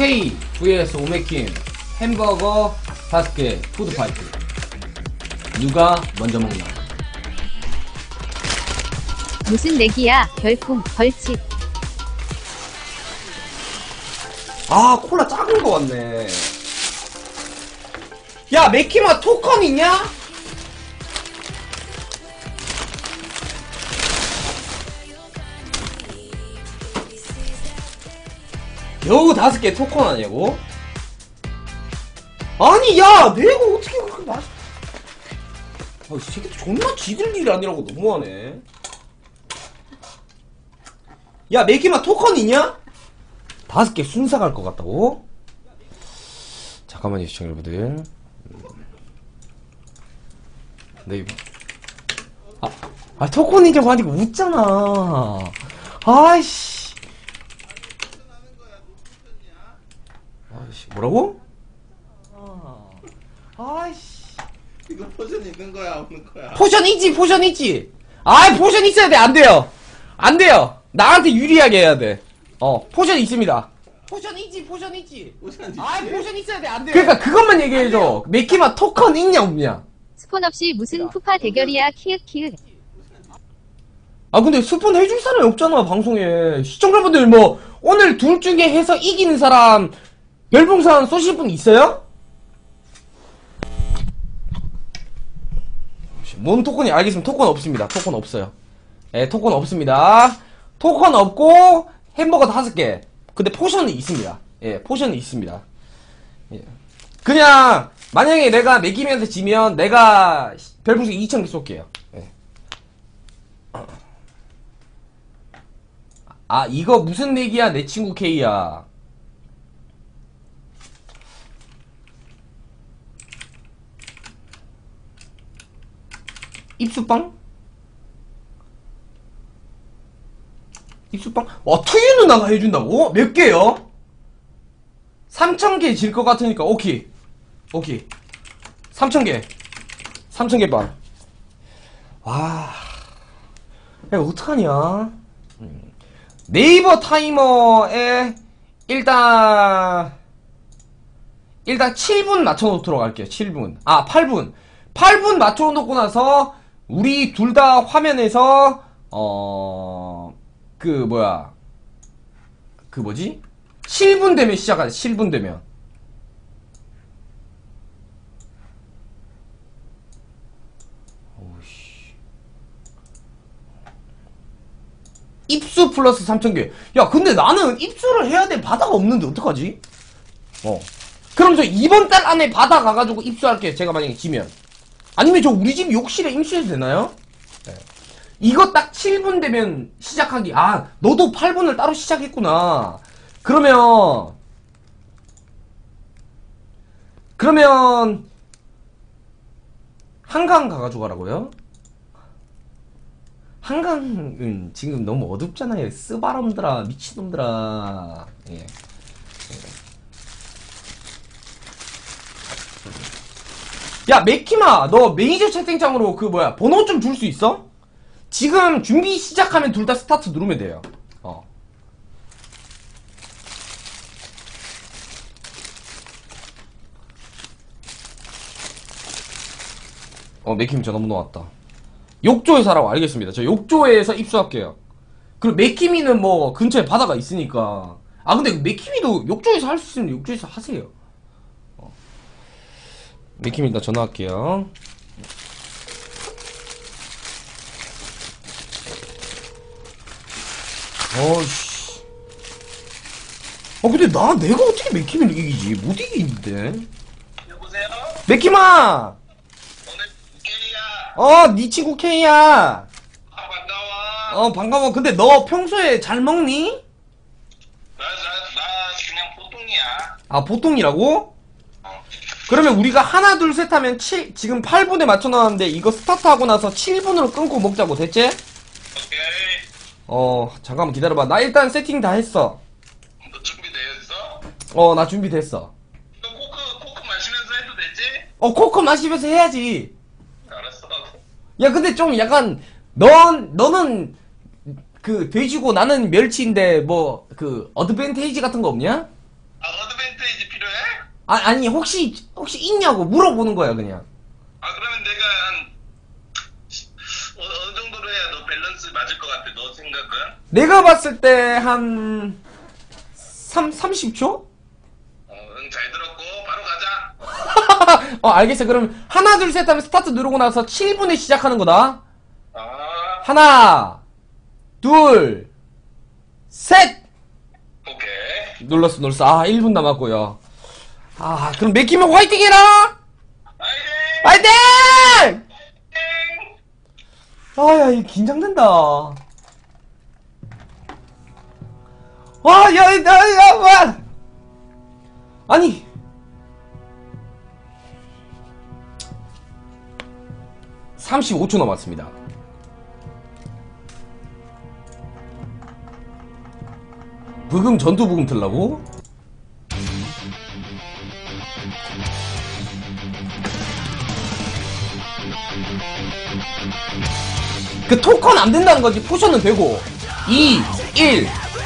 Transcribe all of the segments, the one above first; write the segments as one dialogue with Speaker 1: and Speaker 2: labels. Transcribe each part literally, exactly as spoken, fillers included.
Speaker 1: K vs 오메킴 햄버거 다섯 개 푸드파이트. 누가 먼저 먹나?
Speaker 2: 무슨 내기야? 별풍 벌칙.
Speaker 1: 아 콜라 작은 거 같네. 야 맥키마 토컨 있냐? 겨우 다섯 개 토컨 아니냐고? 아니 야 내가 어떻게 그렇게 맛... 아이 새끼 존나 지들 일이 아니라고 너무하네. 야 맥키마 토컨 있냐? 다섯 개 순삭 할 것 같다고? 잠깐만요 시청자 여러분들. 네 이거 아, 아 토컨 있냐고 하니까 웃잖아. 아이씨 아이씨 뭐라고? 아이씨
Speaker 3: 이거 포션 있는 거야 없는 거야?
Speaker 1: 포션 있지 포션 있지. 아이 포션 있어야 돼. 안돼요 안돼요. 나한테 유리하게 해야 돼. 어 포션 있습니다. 포션 있지 포션 있지.
Speaker 3: 포션 있지?
Speaker 1: 아이 포션 있어야 돼. 안돼요. 그러니까 그것만 얘기해줘. 맥키마 토컨 있냐 없냐.
Speaker 2: 스폰 없이 무슨 푸파 대결이야? 키읔 키읔.
Speaker 1: 아 근데 스폰 해줄 사람이 없잖아 방송에. 시청자분들 뭐 오늘 둘 중에 해서 이기는 사람 별풍선 쏘실 분 있어요? 뭔 토큰이 알겠습니다. 토큰 없습니다. 토큰 없어요. 예, 토큰 없습니다. 토큰 없고 햄버거 다섯 개. 근데 포션이 있습니다. 예, 포션이 있습니다. 예. 그냥 만약에 내가 맥기면서 지면 내가 별풍선 이천 개 쏠게요. 예. 아 이거 무슨 내기야? 내 친구 K야. 입수빵? 입수빵? 와 투유 누나가 해준다고? 몇 개요? 삼천 개 질 것 같으니까 오케이 오케이 삼천 개 삼천 개 반. 와 야 어떡하냐. 네이버 타이머에 일단 일단 칠 분 맞춰놓도록 할게요. 칠 분 아 팔 분 팔 분 맞춰놓고 나서 우리 둘 다 화면에서 어... 그 뭐야 그 뭐지? 칠 분 되면 시작하자. 칠 분 되면 오우씨. 입수 플러스 삼천 개. 야 근데 나는 입수를 해야 돼. 바다가 없는데 어떡하지? 어 그럼 저 이번 달 안에 바다 가가지고 입수할게. 제가 만약에 지면. 아니면 저 우리 집 욕실에 임수해도 되나요? 네. 이거 딱 칠 분 되면 시작하기. 아 너도 팔 분을 따로 시작했구나. 그러면 그러면 한강 가가지고 가라고요? 한강은 지금 너무 어둡잖아요. 쓰바람들아 미친놈들아. 예. 예. 야 맥키마 너 매니저 채팅창으로 그 뭐야 번호 좀 줄 수 있어? 지금 준비 시작하면 둘 다 스타트 누르면 돼요. 어. 어 맥키미 전화번호 왔다. 욕조에서 하라고. 알겠습니다. 저 욕조에서 입수할게요. 그리고 맥키미는 뭐 근처에 바다가 있으니까. 아 근데 맥키미도 욕조에서 할 수 있으면 욕조에서 하세요. 맥키미 일단 전화할게요. 어이씨. 아 근데 나 내가 어떻게 맥키미를 이기지? 못 이기는데.
Speaker 3: 여보세요?
Speaker 1: 맥키마.
Speaker 3: 오늘 K야.
Speaker 1: 어, 니 친구 K야.
Speaker 3: 아 반가워.
Speaker 1: 어 반가워. 근데 너 평소에 잘 먹니?
Speaker 3: 나 나 나 그냥 보통이야.
Speaker 1: 아 보통이라고?
Speaker 3: 어.
Speaker 1: 그러면 우리가 하나 둘 셋 하면 칠 지금 팔 분에 맞춰놨는데 이거 스타트하고 나서 칠 분으로 끊고 먹자고. 됐지?
Speaker 3: 오케이.
Speaker 1: 어 잠깐만 기다려봐. 나 일단 세팅 다 했어.
Speaker 3: 너 준비되었어?
Speaker 1: 어 나 준비됐어.
Speaker 3: 너 코크 코크 마시면서 해도 되지?
Speaker 1: 어 코코 마시면서 해야지.
Speaker 3: 알았어.
Speaker 1: 야 근데 좀 약간 넌 너는 그 돼지고 나는 멸치인데 뭐 그 어드밴테이지 같은 거 없냐?
Speaker 3: 아 어드밴
Speaker 1: 아, 아니, 혹시, 혹시 있냐고 물어보는 거야, 그냥.
Speaker 3: 아 그러면 내가 한 어, 어느 정도로 해야 너 밸런스 맞을 것 같아? 너 생각은?
Speaker 1: 내가 봤을 때, 한, 삼, 삼십 초?
Speaker 3: 어, 응, 잘 들었고 바로 가자.
Speaker 1: 어, 알겠어. 그럼, 하나, 둘, 셋 하면 스타트 누르고 나서 칠 분에 시작하는 거다.
Speaker 3: 아,
Speaker 1: 하나, 둘, 셋!
Speaker 3: 오케이.
Speaker 1: 눌렀어, 눌렀어. 아, 일 분 남았고요. 아, 그럼 맥키면 화이팅 해라!
Speaker 3: 파이팅!
Speaker 1: 화이팅! 아, 야, 이거 긴장된다. 와, 야, 야, 야, 와! 아니. 삼십오 초 남았습니다. 부금, 전투 부금 틀라고? 그 토큰 안 된다는 거지. 포션은 되고. 이, 일.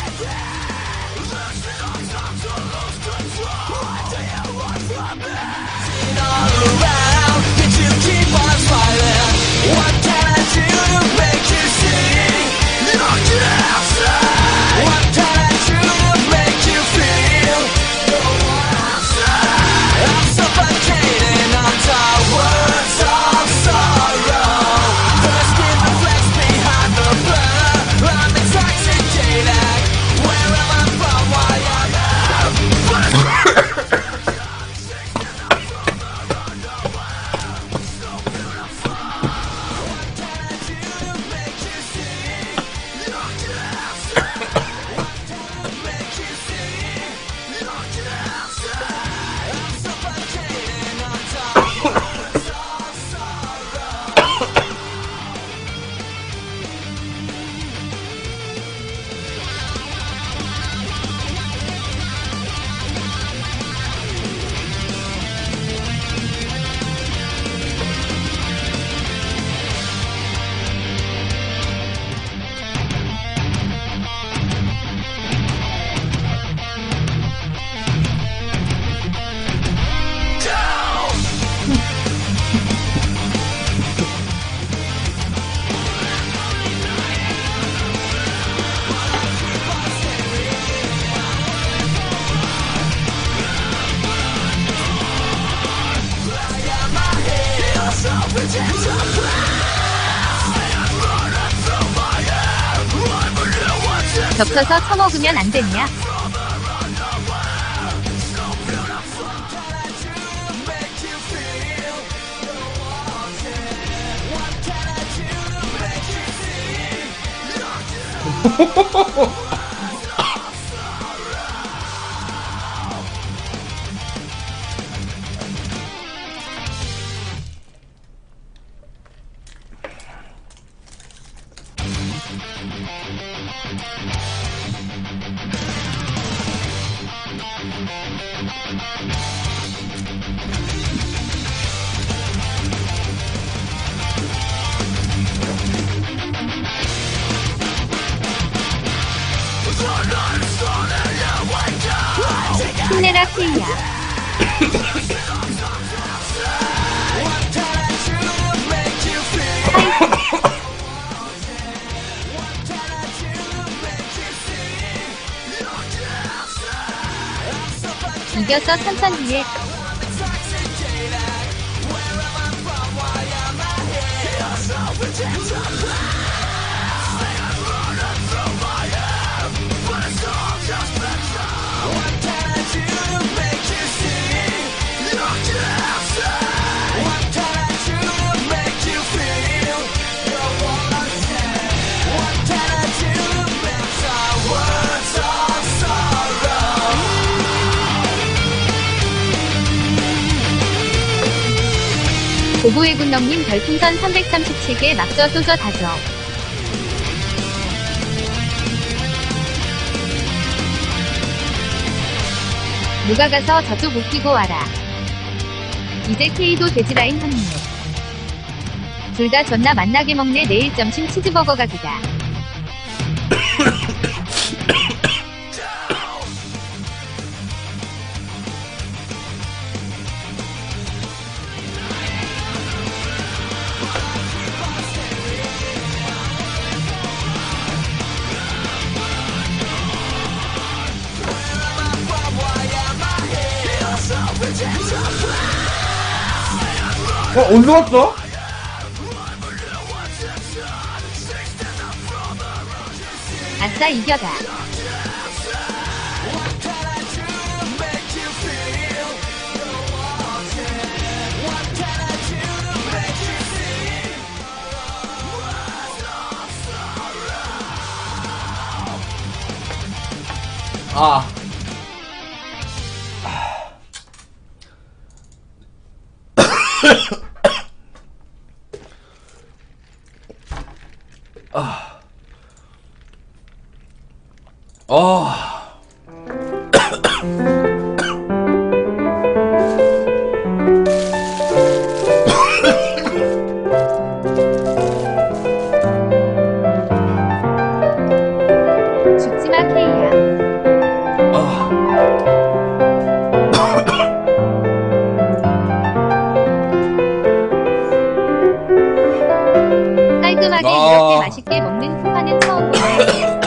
Speaker 2: 겹쳐서 처먹으면 안 되냐? 힘내라 케이야. 이겨서 천천히 해. 고부의 군넘님 별풍선 삼백삼십칠 개 막저 쏘저 다져. 누가 가서 저쪽 웃기고 와라. 이제 K도 돼지라인 합류. 둘 다 존나 만나게 먹네. 내일 점심 치즈버거 가기다.
Speaker 1: 어, 어디서 왔어?
Speaker 2: 아싸 이겨다.
Speaker 1: 아. 아. 아.
Speaker 2: 죽지마 케이야. 깔끔하게
Speaker 1: 아.
Speaker 2: 이렇게 맛있게 먹는 푸파는 처음 보네.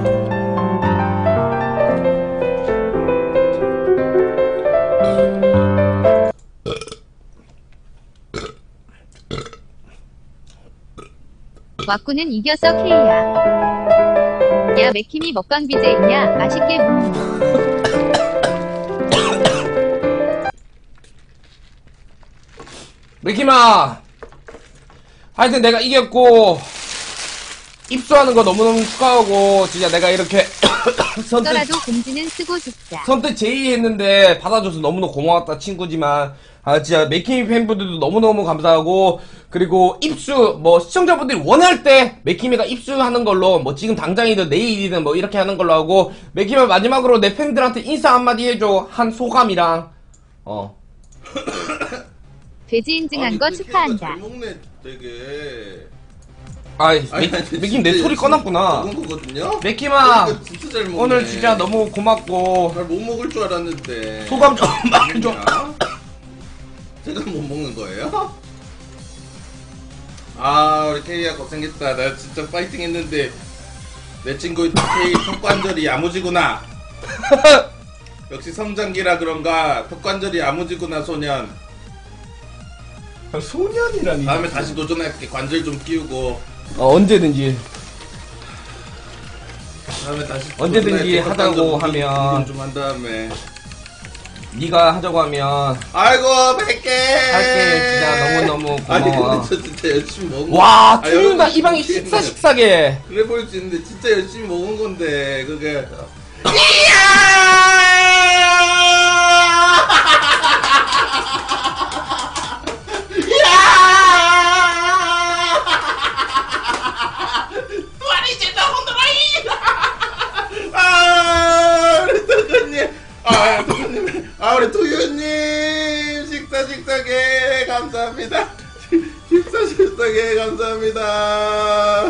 Speaker 2: 와꾸는 이겼어 케이야. 야 맥힘이 먹방 비제이냐 맛있게 먹는.
Speaker 1: 맥힘아, 하여튼 내가 이겼고 입수하는 거 너무너무 축하하고 진짜 내가 이렇게 선뜻
Speaker 2: 더라도 공지는 쓰고 죽자.
Speaker 1: 선뜻 제의했는데 받아줘서 너무너무 고마웠다 친구지만 아 진짜 맥힘이 팬분들도 너무너무 감사하고 그리고 입수 뭐 시청자분들이 원할 때 맥힘이가 입수하는 걸로 뭐 지금 당장이든 내일이든 뭐 이렇게 하는 걸로 하고 맥힘아 마지막으로 내 팬들한테 인사 한마디 해줘. 한 소감이랑 어
Speaker 2: 돼지 인증한 거 축하한다.
Speaker 4: 잘 먹네 되게.
Speaker 1: 아이
Speaker 4: 아니,
Speaker 1: 맥-
Speaker 4: 아니,
Speaker 1: 맥힘 내
Speaker 4: 진짜
Speaker 1: 소리
Speaker 4: 열심히
Speaker 1: 꺼놨구나.
Speaker 4: 먹은 거거든요.
Speaker 1: 맥힘아
Speaker 4: 이거 진짜 잘 먹네.
Speaker 1: 오늘 진짜 너무 고맙고
Speaker 4: 잘 못 먹을 줄 알았는데.
Speaker 1: 소감 좀 말해줘.
Speaker 4: 뭐냐? 제가 못 먹는 거예요? 아 우리 케이야 고생했다. 나 진짜 파이팅 했는데 내 친구 케이 턱관절이 야무지구나. 역시 성장기라 그런가 턱관절이 야무지구나 소년.
Speaker 1: 소년이라니.
Speaker 4: 다음에 다시 도전할게. 관절 좀 끼우고
Speaker 1: 어, 언제든지
Speaker 4: 다음에 다시
Speaker 1: 언제든지
Speaker 4: 도전할게.
Speaker 1: 하자고
Speaker 4: 턱관절 운동
Speaker 1: 하면.
Speaker 4: 좀 한 다음에
Speaker 1: 네가 하자고 하면
Speaker 4: 아이고 뵐게
Speaker 1: 할게. 진짜 너무너무
Speaker 4: 아니
Speaker 1: 고마워.
Speaker 4: 근데 저 진짜 열심히 먹은 거
Speaker 1: 와
Speaker 4: 아,
Speaker 1: 투유나
Speaker 4: 여러분
Speaker 1: 이 방이
Speaker 4: 보기에는
Speaker 1: 식사식사게.
Speaker 4: 그래 보일 수 있는데 진짜 열심히 먹은 건데 그게 아 우리 도현님 아 도현님 아 우리 도현님 식사 식사게 감사합니다. 식사 식사게 감사합니다.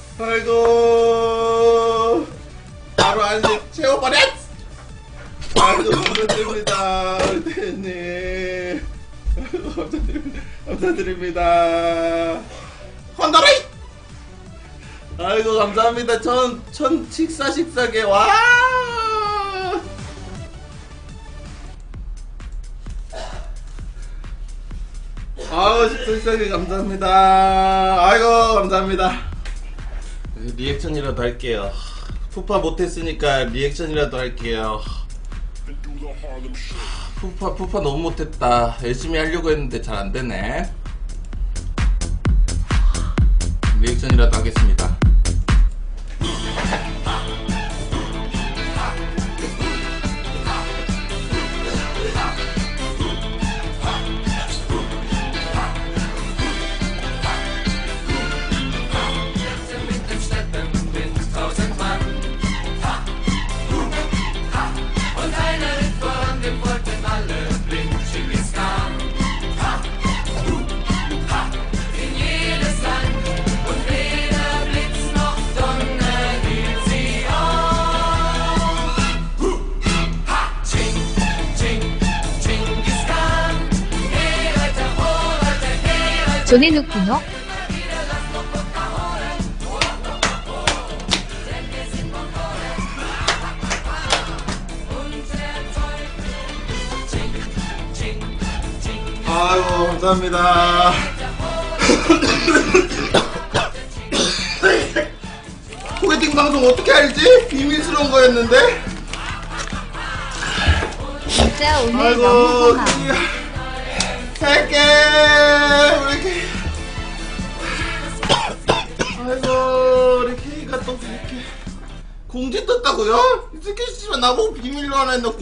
Speaker 4: 아이고 바로 안식 채워버렸. 아이고 감사드립니다 우리 도현님. 아이고 감사드립니다. 감사드립니다. 헌더레이. 아이고 감사합니다. 천, 천 식사 식사게 와. 아우 식사 식사게 감사합니다. 아이고 감사합니다. 리액션이라도 할게요. 푸파 못했으니까 리액션이라도 할게요. 푸파 푸파 너무 못했다. 열심히 하려고 했는데 잘 안되네. 리액션이라도 하겠습니다.
Speaker 2: 조네누쿠노
Speaker 4: 아이고 감사합니다. 소개팅 방송 어떻게 알지? 비밀스러운 거였는데.
Speaker 2: 진짜 오늘
Speaker 4: 아이고
Speaker 2: 너무 고마워.
Speaker 4: 살게 우리 케이. 아이고 우리 케이가 또 이렇게 공지 떴다고요? 이 새끼 씨발 나보고 비밀로 하나 해놓고.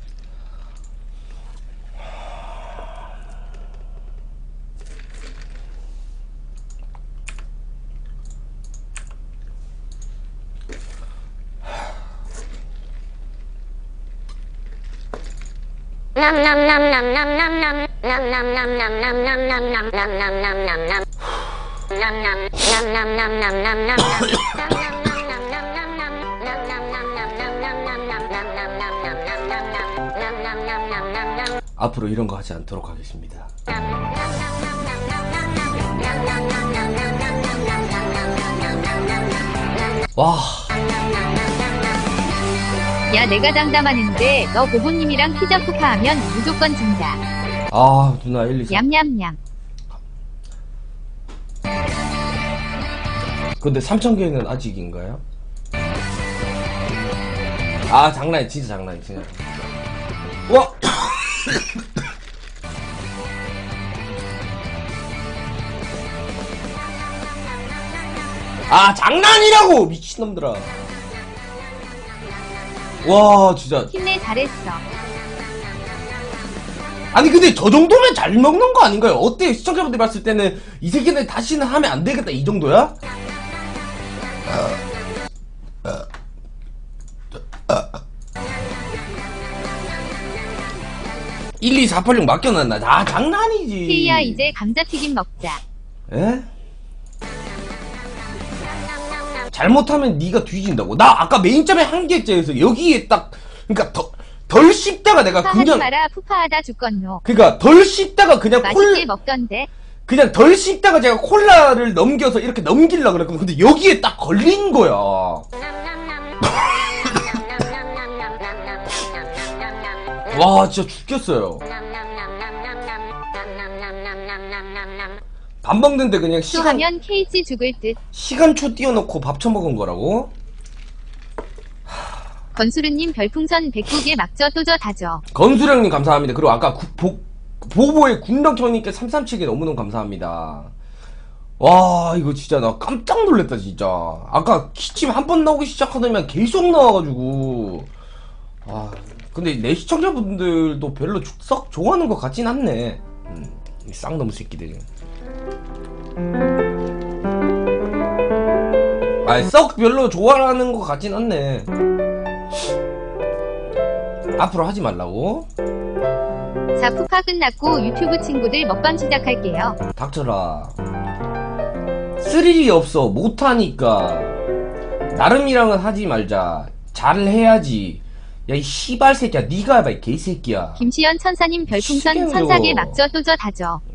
Speaker 1: 앞으로 이런 거 하지 않도록 하겠습니다. 와.
Speaker 2: 야 내가 장담하는데 너 보보님이랑 피자 푸파하면 무조건 진다.
Speaker 1: 아 누나 일, 이, 삼.
Speaker 2: 얌얌얌.
Speaker 1: 근데 삼천 개는 아직인가요? 아 장난이 진짜 장난이 진짜. 와. 아 장난이라고 미친놈들아. 와 진짜.
Speaker 2: 힘내 잘했어.
Speaker 1: 아니 근데 저 정도면 잘 먹는 거 아닌가요? 어때요? 시청자분들 봤을 때는 이 새끼는 다시는 하면 안 되겠다 이 정도야? 일 이 사 팔 육 맡겨놨나? 아 장난이지.
Speaker 2: 케이야 이제 감자튀김 먹자.
Speaker 1: 에? 잘못하면 네가 뒤진다고. 나 아까 메인점에 한 개째에서 여기에 딱 그니까 더, 덜 씹다가 내가
Speaker 2: 푸파하지
Speaker 1: 그냥
Speaker 2: 마라 푸파하다 죽건노.
Speaker 1: 그니까 덜 씹다가 그냥
Speaker 2: 맛있게
Speaker 1: 콜
Speaker 2: 먹던데.
Speaker 1: 그냥 덜 씹다가 제가 콜라를 넘겨서 이렇게 넘기려고 그랬거든. 근데 여기에 딱 걸린 거야. 와 진짜 죽겠어요. 밥 먹는데 그냥
Speaker 2: 또
Speaker 1: 시간
Speaker 2: 하면 케이지 죽을 듯.
Speaker 1: 시간초 띄워놓고 밥 처먹은 거라고?
Speaker 2: 건수르님 별풍선 백구 개 막져 또져 다져.
Speaker 1: 건수령님 감사합니다. 그리고 아까 구, 보, 보보의 군덕형님께 삼삼칠 개 너무너무 감사합니다. 와 이거 진짜 나 깜짝 놀랐다 진짜. 아까 기침 한 번 나오기 시작하더니만 계속 나와가지고. 아 근데 내 시청자분들도 별로 썩 좋아하는 것 같진 않네. 음, 이 쌍놈 새끼들. 아니 썩 별로 좋아하는 것 같진 않네. 앞으로 하지 말라고?
Speaker 2: 자 푸파 끝났고 유튜브 친구들 먹방 시작할게요.
Speaker 1: 닥쳐라. 스릴이 없어. 못하니까. 나름이랑은 하지 말자. 잘해야지. 야 이 씨발 새끼야. 니가 해봐 이 개새끼야.
Speaker 2: 김시연 천사님 별풍선
Speaker 1: 미치겠네,
Speaker 2: 천사 개
Speaker 1: 저거.
Speaker 2: 막져 또져 다져.